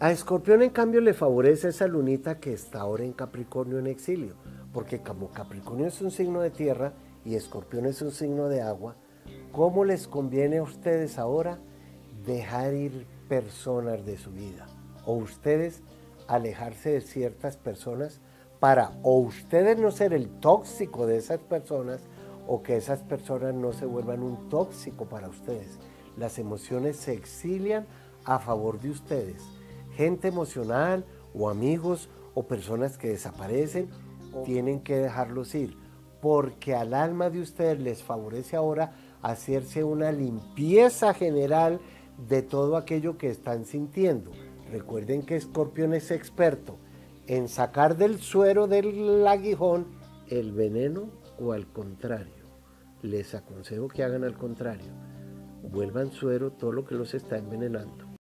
A Escorpión, en cambio, le favorece esa lunita que está ahora en Capricornio en exilio, porque como Capricornio es un signo de tierra y Escorpión es un signo de agua, ¿cómo les conviene a ustedes ahora dejar ir personas de su vida? O ustedes alejarse de ciertas personas para o ustedes no ser el tóxico de esas personas o que esas personas no se vuelvan un tóxico para ustedes. Las emociones se exilian a favor de ustedes. Gente emocional o amigos o personas que desaparecen, tienen que dejarlos ir, porque al alma de ustedes les favorece ahora hacerse una limpieza general de todo aquello que están sintiendo. Recuerden que Escorpión es experto en sacar del suero del aguijón el veneno, o al contrario. Les aconsejo que hagan al contrario. Vuelvan suero todo lo que los está envenenando.